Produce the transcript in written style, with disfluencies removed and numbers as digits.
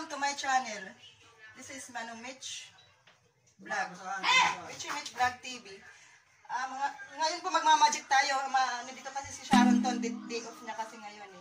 to my channel. This is Manong Mitch Vlog. Mitch Vlog TV. Ngayon po magmamagic tayo. Nandito kasi si Sharon Ton. Day off niya kasi ngayon.